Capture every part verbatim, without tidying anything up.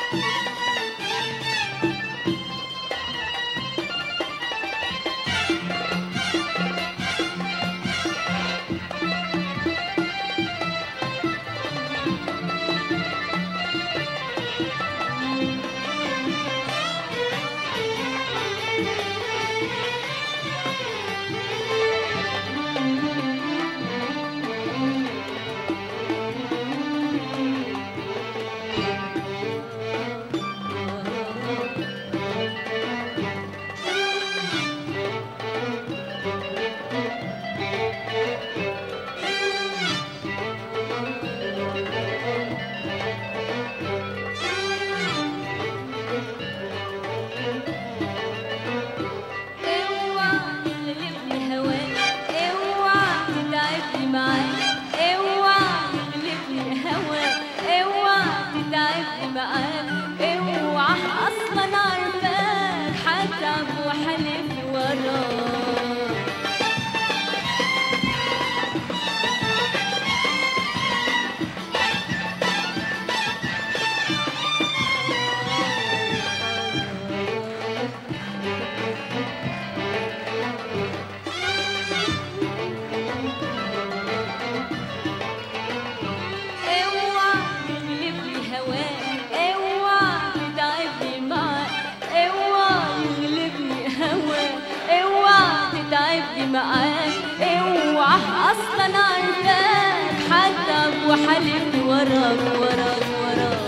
وحلف وراك وراك وراك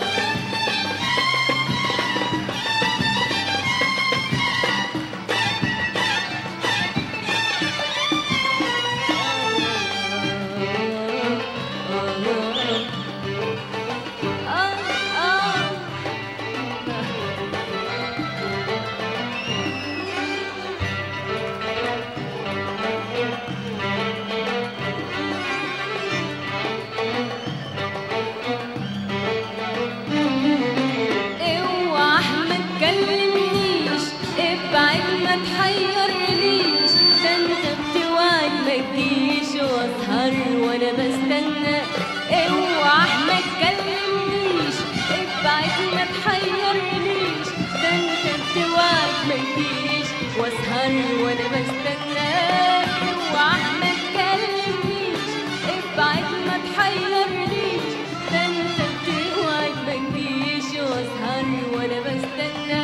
تحيرنيش، ده انت بتوعد ما تجيش واسهر وانا بستنى. اوعى ما تكلمنيش، ابعد ما تحيرنيش، ده انت بتوعد ما تجيش واسهر وانا بستنى. اوعى ما تكلمنيش، ابعد ما تحيرنيش، ده انت بتوعد ما تجيش واسهر وانا بستنى.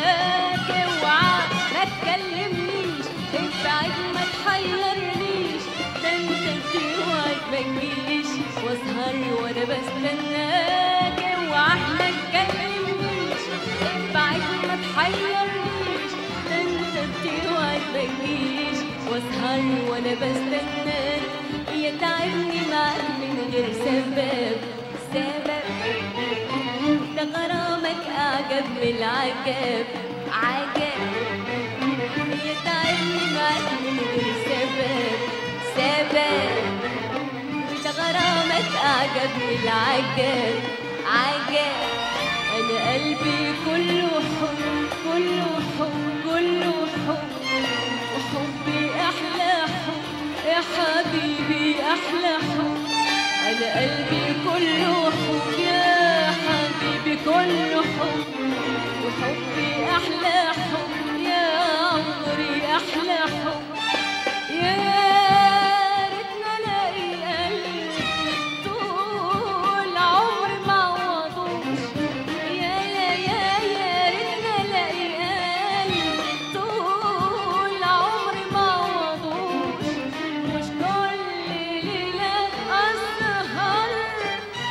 تكلمنيش، ابعد ما تحيرنيش، ده انت بتوعد ما تجيش واسهر وانا بستناك. اوعى ما تكلمنيش، ابعد ما تحيرنيش، ده انت بتوعد ما تجيش واسهر وانا بستناك. يا تعبني معاك من غير سبب سبب، ده غرامك اعجب من العجب عجب. يتعبني معاك من غير سبب سبب، ده غرامك أعجب من العجب عجب. أنا قلبي كله حب كله حب كله حب، وحبي أحلى حب يا حبيبي أحلى حب. أنا قلبي كله حب يا حبيبي كله حب، وحبي أحلى حب يا عمري أحلى حب. يا ريتنا الاقي قلب طول عمري ما عوضوش. يا يا يا يا ريتنا الاقي قلب طول عمري ما عوضوش. مش كل ليلة أسهر،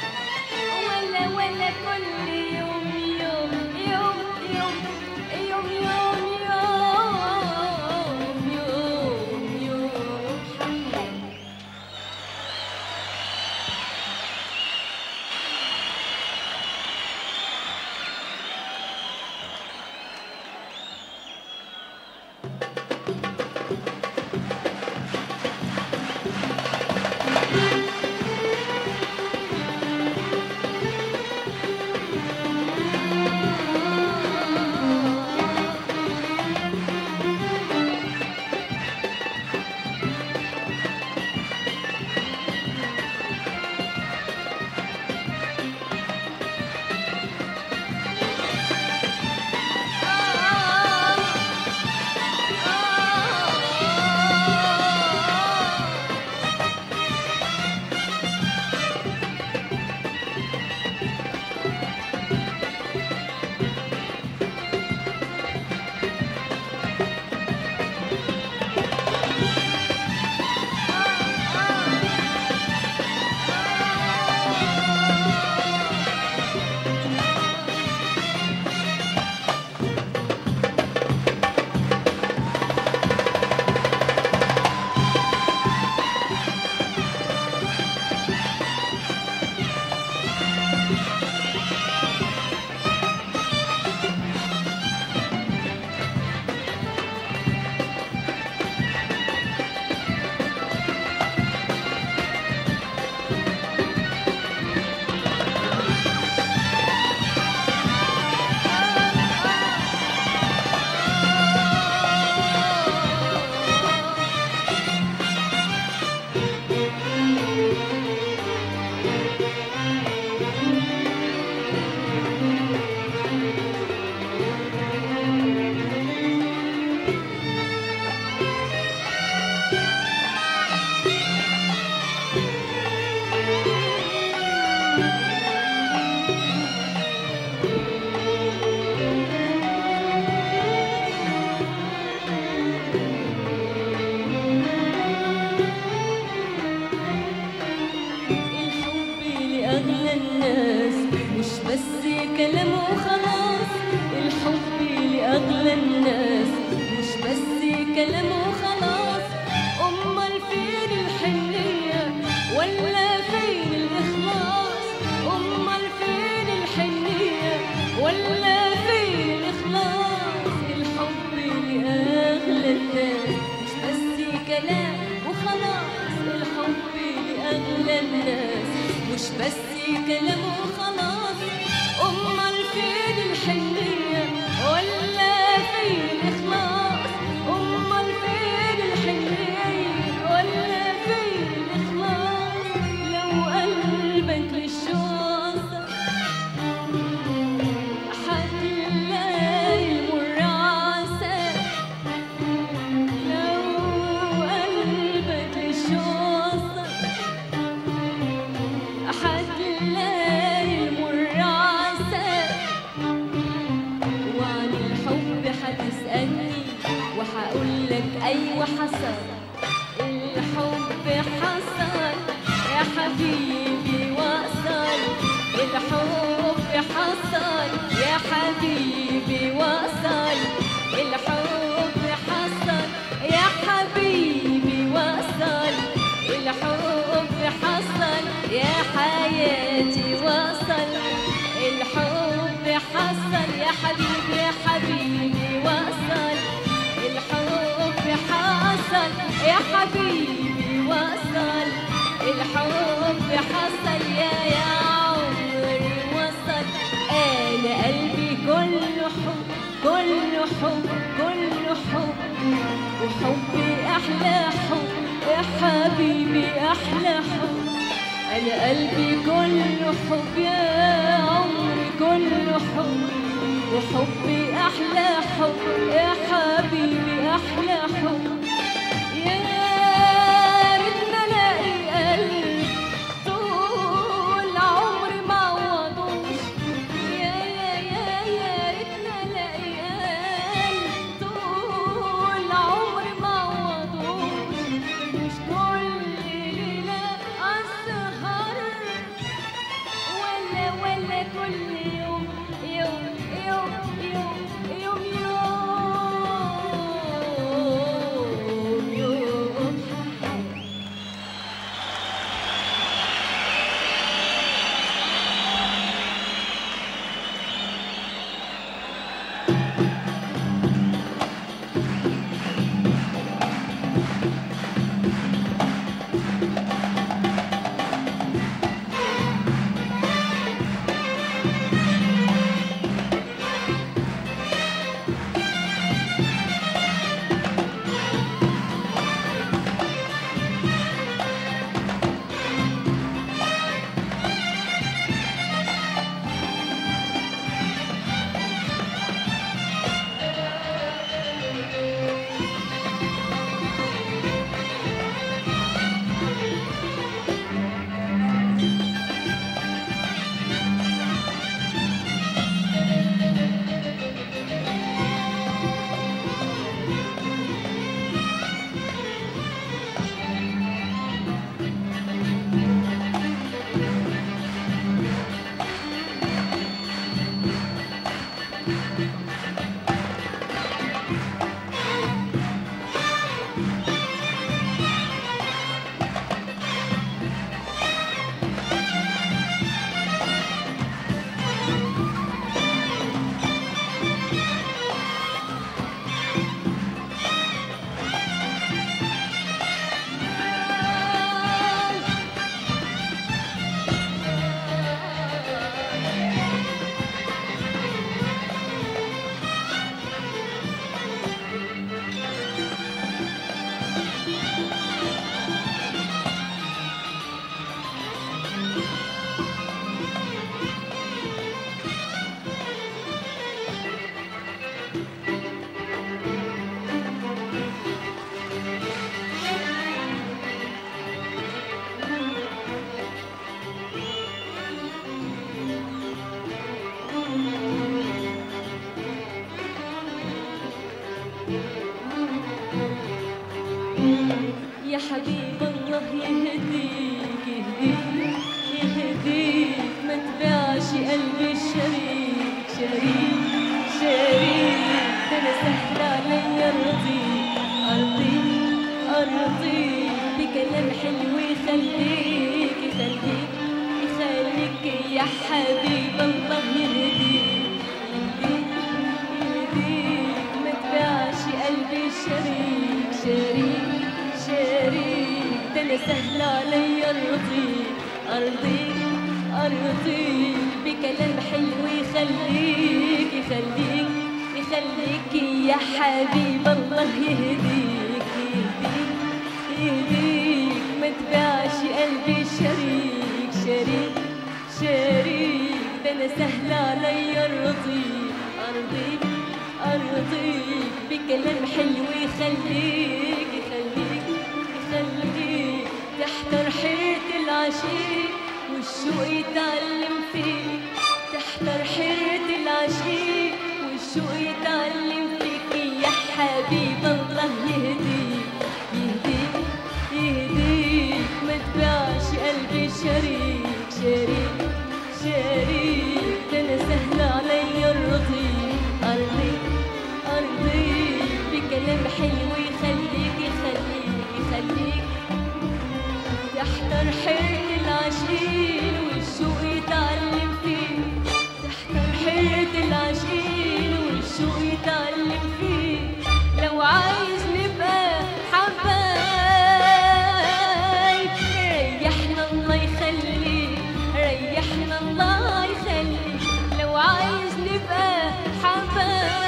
ولا ولا كل يوم يوم يوم يوم يوم كلام وخلاص، الحب لأغلى الناس مش بس كلام وخلاص. أمال فين الحنية ولا فين الإخلاص؟ أمال فين الحنية ولا فين الإخلاص؟ لو قلبك للشوق حتلاقي المر عسل. لو قلبك للشوق حتلاقي المر عسل. وعن الحب حتسألني وحقولك أيوة حصل. الحب حصل يا حبيبي وصل. الحب حصل يا حبيبي وصل. الحب حصل يا حبيبي وصل. الحب حصل يا حياتي وصل. الحب حصل يا حبيبي يا حبيبي وصل. الحب حصل يا حبيبي وصل. الحب حصل يا يا عمري وصل. أنا قلبي كله حب كله حب كله حب، وحبي أحلى حب يا حبيبي أحلى حب. أنا قلبي كله حب يا عمري كله حب، وحبي أحلى حب يا حبيبي أحلى حب. يا ريتنا الاقي قلب طول عمري ما عوضوش. يا يا يا يا ريتنا الاقي قلب طول عمري ما عوضوش. مش كل ليلة أسهر ولا ولا كل يوم يوم يوم يوم يوم يوم يوم. يا حبيب الله يهديك يهديك يهديك، ما تبيعش قلبي الشريك شريك شريك. ده انا سهل عليا ارضيك ارضيك ارضيك بكلام حلو يخليك يخليك يخليك. يا حبيب الله يهديك يهديك يهديك، ما تبيعش قلبي الشريك شريك شريك. انا سهل علي ارضيك ارضيك ارضيك بكلام حلو يخليك يخليك يخليك يا حبيب الله يهديك يهديك يهديك ما تبيعش قلبي شريك شريك شريك ده انا سهل علي ارضيك ارضيك ارضيك بكلام حلو يخليك يخليك يخليك تحت رحية العشيق والشوق يتعلم فيك تحت رحية العشيق والشوق يتعلم فيك يا حبيب الله يهديك يهديك يهديك ما تبيعش قلبي شريك شريك شريك ده انا سهل علي ارضيك ارضيك ارضيك بكلام حلو يخليك يخليك يخليك تحت رحية العشيق والشوق يتعلم فيك تحت رحية العشيق والشوق يتعلم فيك لو عايز نبقى حبايب ريحنا الله يخليك ريحنا الله يخليك لو عايز نبقى حبايب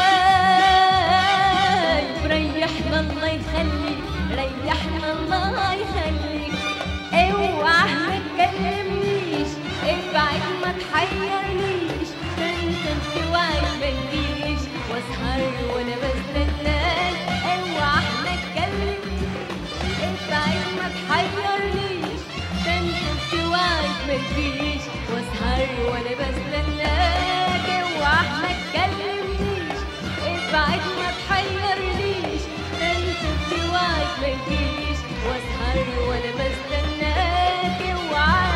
ريحنا الله يخليك ريحنا الله يخليك اوعى ما تكلمنيش ابعد ما تحيرنيش ده انت بتوعد ما تجيش واسهر وانا بستناك اوعى ما تكلمنيش ابعد ما تحيرنيش ده انت بتوعد ما تجيش واسهر وانا بستناك اوعى ما تكلمنيش ابعد ما تحيرنيش ده انت بتوعد ما تجيش واسهر وانا بستناك اوعى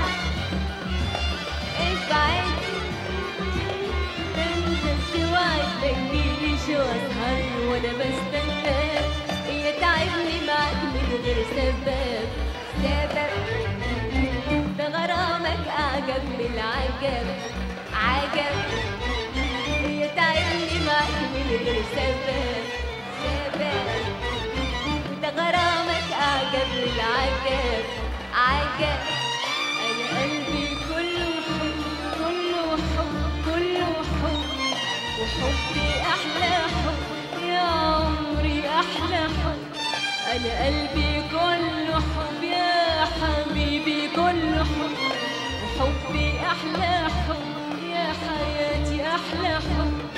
ابعد ده انت بتوعد ما تجيش واسهر وانا بستناك يا تعبني معاك من غير سبب سبب ده غرامك اعجب من العجب عجب يا تعبني معاك من غير سبب سبب ده غرامك اعجب من العجب عجب انا قلبي كله حب كله حب كله حب وحبي احلى حب يا عمري احلى حب انا قلبي كله حب يا حبيبي كله حب وحبي احلى حب يا حياتي احلى حب